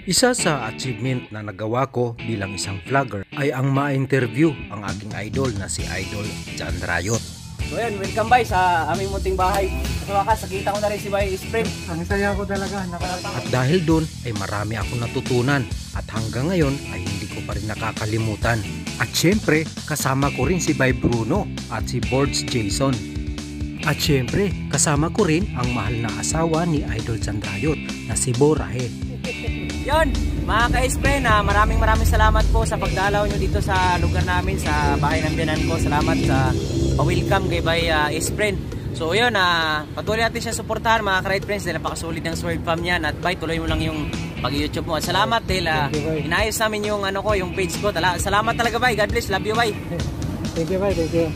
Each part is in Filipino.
Isa sa achievement na nagawa ko bilang isang vlogger ay ang ma-interview ang aking idol na si Idol John Rayot. So yun, welcome bay sa aming munting bahay. Sa wakas, nakita ko na rin si Bay Spring. Ang saya ko talaga. At dahil doon ay marami akong natutunan at hanggang ngayon ay hindi ko pa rin nakakalimutan. At syempre, kasama ko rin si Bay Bruno at si Boards Jason. At syempre, kasama ko rin ang mahal na asawa ni Idol John Rayot na si Borahe. Yun, mga ka-Spring, maraming salamat po sa pagdalaw nyo dito sa lugar namin, sa bahay ng biyanan ko. Salamat sa pa-welcome kay Bay Spring. So yun, patuloy natin siya suportahan mga ka-ride friends dahil napakasolid ng Swerve Fam yan. At Bay, tuloy mo lang yung pag-YouTube mo. At salamat dahil inayos namin yung, yung page ko. Salamat talaga Bay, God bless, love you Bay. Thank you, Bay. Thank you.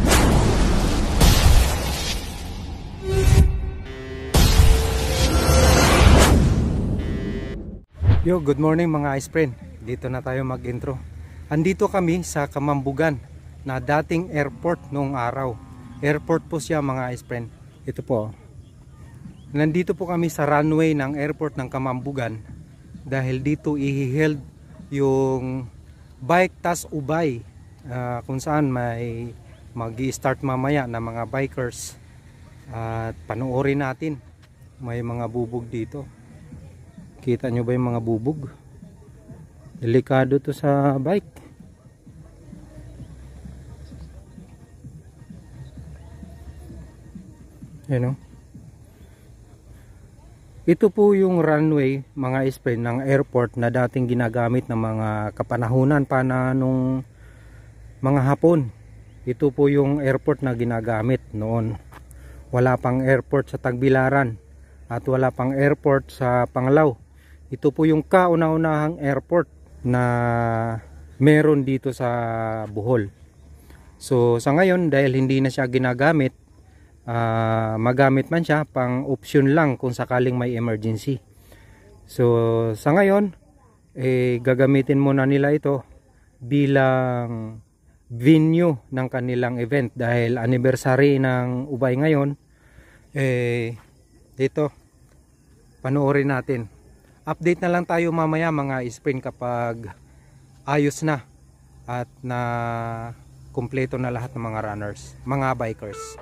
Yo, good morning mga ice-friend. Dito na tayo mag-intro. Andito kami sa Kamambugan na dating airport noong araw. Airport po siya mga ice-friend. Ito po. Nandito po kami sa runway ng airport ng Kamambugan dahil dito i-held yung Bike Tas Ubay kung saan may mag-i-start mamaya na mga bikers at panoorin natin. May mga bubog dito. Kita nyo ba yung mga bubog? Delikado to sa bike. Yan o. Ito po yung runway mga ice-friend ng airport na dating ginagamit ng mga kapanahunan pa na nung mga Hapon. Ito po yung airport na ginagamit noon. Wala pang airport sa Tagbilaran at wala pang airport sa Panglao. Ito po yung kauna-unahang airport na meron dito sa Bohol. So sa ngayon dahil hindi na siya ginagamit, magamit man siya pang option lang kung sakaling may emergency. So sa ngayon gagamitin muna nila ito bilang venue ng kanilang event dahil anniversary ng Ubay ngayon. Dito panoorin natin. Update na lang tayo mamaya mga ice-friend kapag ayos na at na kumpleto na lahat ng mga runners, mga bikers.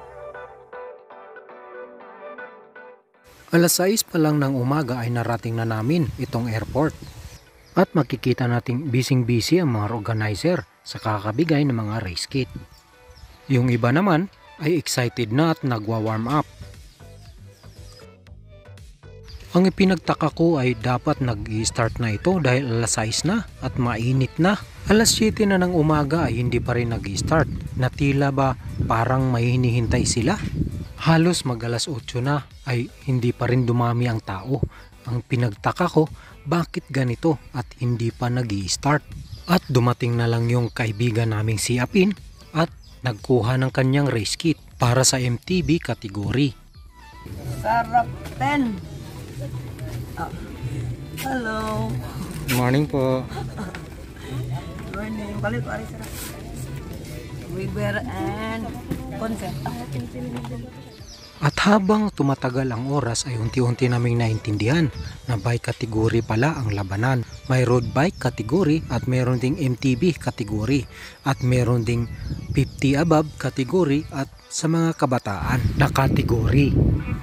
Alas 6 pa lang ng umaga ay narating na namin itong airport. At makikita nating busy ang mga organizer sa kakabigay ng mga race kit. Yung iba naman ay excited na at nagwa-warm up. Ang ipinagtaka ko ay dapat nag-i-start na ito dahil alas 6 na at mainit na. Alas 7 na ng umaga ay hindi pa rin nag-i-start. Na tila ba parang may hinihintay sila? Halos mag alas 8 na ay hindi pa rin dumami ang tao. Ang pinagtaka ko, bakit ganito at hindi pa nag-i-start? At dumating na lang yung kaibigan naming si Apin at nagkuha ng kanyang race kit para sa MTB kategory. Sarap 10. Hello. Good morning po. Good morning. Balik ko ari sarap. Weber and concept. At habang tumatagal ang oras ay unti-unti naming naintindihan na bike category pala ang labanan. May road bike category at meron ding MTB category at meron ding 50 above category at sa mga kabataan na category.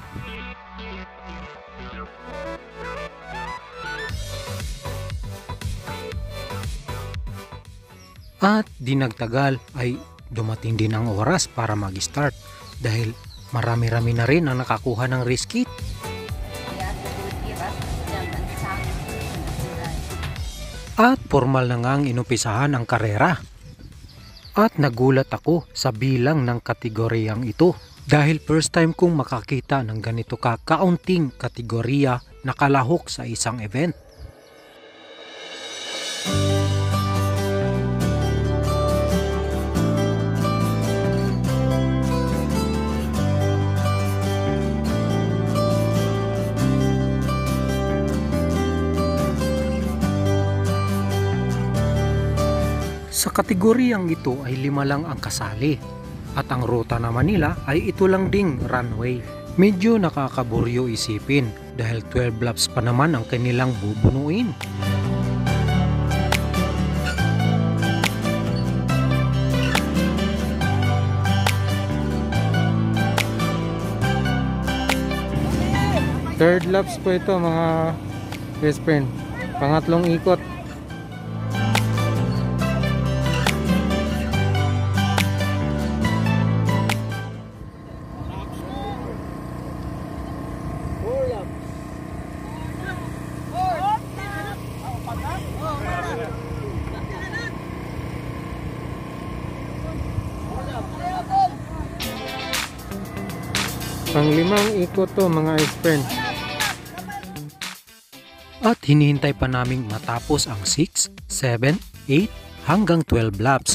At di nagtagal ay dumating din ang oras para mag-start dahil marami-rami na rin ang nakakuha ng race kit. At formal na ngang inumpisahan ang karera. At nagulat ako sa bilang ng kategoryang ito dahil first time kong makakita ng ganito kakaunting kategorya na kalahok sa isang event. Sa kategoryang ito ay 5 lang ang kasali at ang ruta naman nila ay ito lang ding runway. Medyo nakakaburyo isipin dahil 12 laps pa naman ang kanilang bubunuin. Third laps po ito mga best friend. Pangatlong ikot. Panglimang ikot to mga friend. At hinihintay pa naming matapos ang 6, 7, 8 hanggang 12 laps.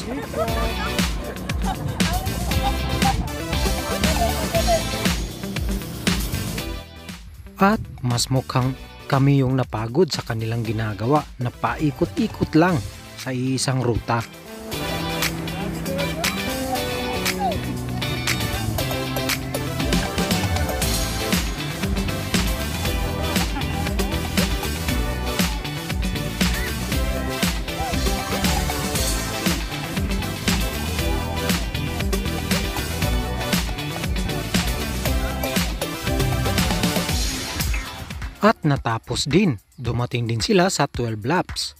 At mas mukhang kami yung napagod sa kanilang ginagawa na paikot-ikot lang sa isang ruta. At natapos din, dumating din sila sa 12 laps.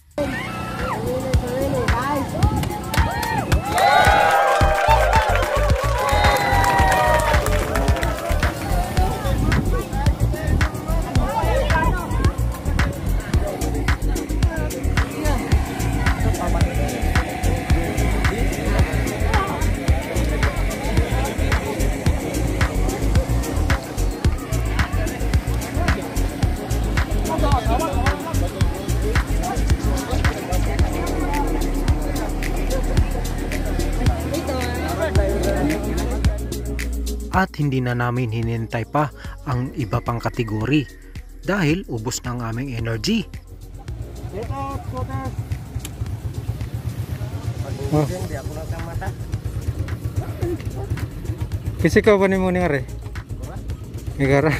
At hindi na namin hinintay pa ang iba pang kategori dahil ubos na ang aming energy. Oh. Kasi ka pa ni mo ni Are? Igara.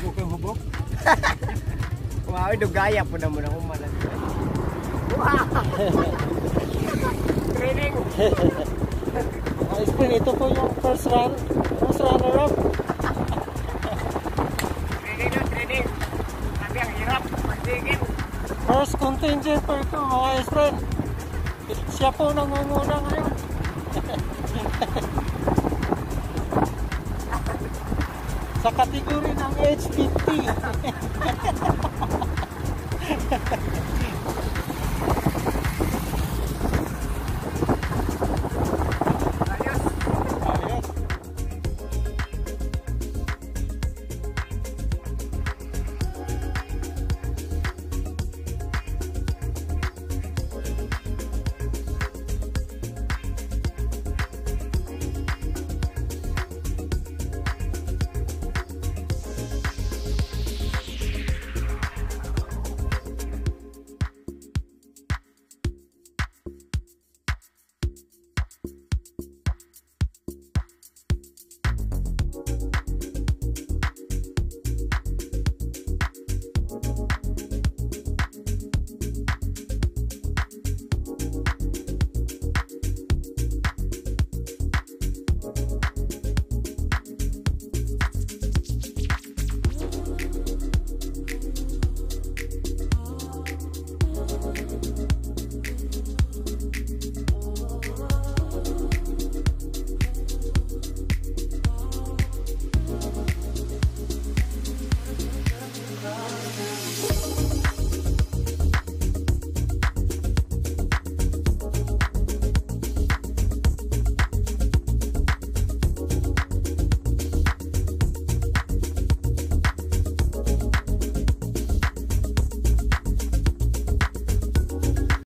Wow, dugaya po na muna umalan. Training. Ito po yung first runner up. Training. Sabi ang hirap, magsigil. First contingent po ito mga friend. Siya po nangunguna ngayon. Sa kategory ng age 50.